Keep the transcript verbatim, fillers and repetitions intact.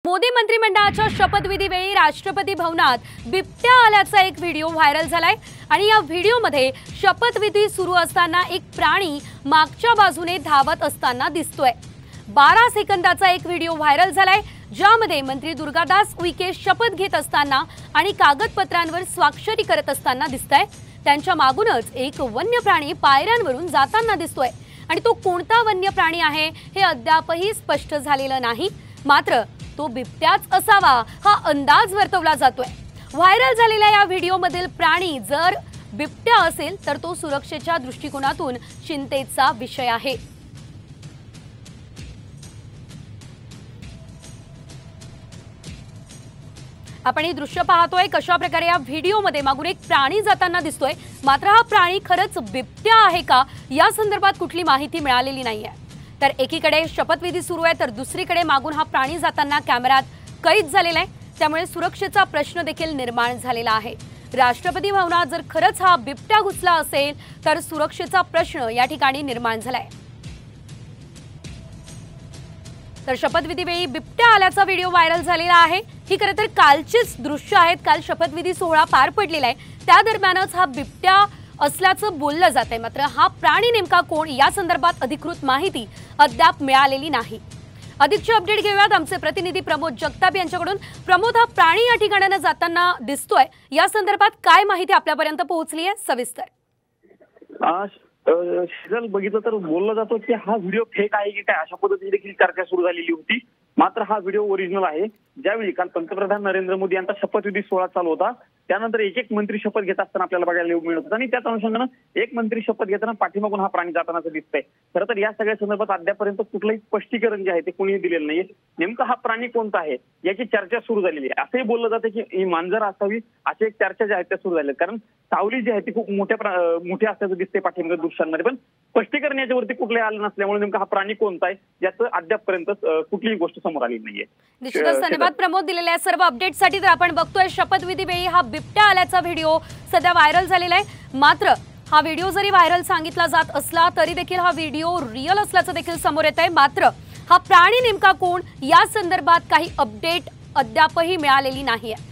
मोदी मंत्रिमंडळाच्या शपथविधीवेळी राष्ट्रपती भवनात बिबट्या आल्याचा एक व्हिडिओ व्हायरल झालाय आणि या व्हिडिओमध्ये शपथविधी सुरू असताना एक प्राणी मागच्या बाजूने धावत असताना दिसतोय। बारा सेकंदाचा एक व्हिडिओ व्हायरल झालाय ज्यामध्ये मंत्री दुर्गादास उईके शपथ घेत असताना आणि कागदपत्रांवर स्वाक्षरी करत असताना दिसतंय। त्यांच्या मागूनच एक वन्य प्राणी पायऱ्यांवरून जाताना दिसतोय आणि तो कोणता वन्य प्राणी आहे हे अद्यापही स्पष्ट झालेलं नाही, मात्र तो बिबट्याच असावा हा अंदाज वर्तवला जातोय। व्हायरल झालेल्या या व्हिडिओमधील प्राणी जर बिबट्या असेल तर तो सुरक्षेच्या दृष्टिकोनातून चिंतेचा विषय आहे। आपण हे दृश्य पाहतोय कशा प्रकारे या व्हिडिओमध्ये मागून एक प्राणी जाताना दिसतोय, मात्र हा प्राणी खरंच बिबट्या आहे का या संदर्भात कुठली माहिती मिळालेली नाहीये। तर एकीकडे शपथविधी सुरू आहे तर दुसरीकडे मागून हा प्राणी जाताना कॅमेऱ्यात कैद झालेला आहे, त्यामुळे सुरक्षेचा प्रश्न देखील निर्माण झालेला आहे। राष्ट्रपती भवनात जर खरंच हा बिबट्या घुसला असेल तर सुरक्षेचा प्रश्न या ठिकाणी निर्माण झालाय। तर शपथविधीवेळी बिबट्या आल्याचा व्हिडिओ व्हायरल झालेला आहे। ही खरं तर कालचीच दृश्य आहेत। काल शपथविधी सोहळा पार पडलेला आहे त्या दरम्यानच हा बिबट्या असल्याचं बोललं जातंय, मात्र हा प्राणी नेमका कोण या संदर्भात अधिकृत माहिती अद्याप मिळालेली नाही। अधिकची अपडेट घेऊयात आमचे प्रतिनिधी प्रमोद जगताप यांच्याकडून। प्रमोद, हा प्राणी या ठिकाणाने जाताना दिसतोय, या संदर्भात काय माहिती आपल्यापर्यंत पोहोचली आहे सविस्तर? शिजल बघितलं तर बोललं जातं की हा व्हिडिओ फेक आहे की काय अशा पद्धतीने देखील चर्चा सुरू झालेली होती, मात्र हा व्हिडिओ ओरिजिनल आहे। ज्यावेळी काल पंतप्रधान नरेंद्र मोदी यांचा शपथविधी सोहळा चालू होता त्यानंतर एक एक मंत्री शपथ घेत असताना आपल्याला बघायला मिळत होतं आणि त्याच अनुषंगानं एक मंत्री शपथ घेताना पाठीमागून हा प्राणी जाताना दिसतंय। खरं तर या सगळ्या संदर्भात अद्यापर्यंत कुठलंही स्पष्टीकरण जे आहे ते कोणीही दिलेलं नाहीये। नेमका हा प्राणी कोणता आहे याची चर्चा सुरू झालेली आहे। असंही बोललं जातं की ही मांजर असावी अशी एक चर्चा जी आहे त्या सुरू झाल्या, कारण सावली जी आहे ती खूप मोठ्या मोठी असल्याचं दिसते पाठीमागे दृश्यांमध्ये, पण स्पष्टीकरण याच्यावरती कुठलंही आलं नसल्यामुळे नेमका हा प्राणी कोणता आहे याचं अद्यापपर्यंत कुठलीही गोष्ट समोर आली नाहीये। निश्चितच धन्यवाद प्रमोद दिलेल्या सर्व अपडेटसाठी। तर आपण बघतोय शपथविधीवेळी हा बिबट्या आल्याचा व्हिडिओ सध्या व्हायरल झालेला आहे, मात्र हा व्हिडिओ जरी व्हायरल सांगितला जात असला तरी देखील हा व्हिडिओ रिअल असल्याचं देखील समोर येत आहे। मात्र हा प्राणी नेमका कोण या संदर्भात काही अपडेट अद्यापही मिळालेली नाहीये।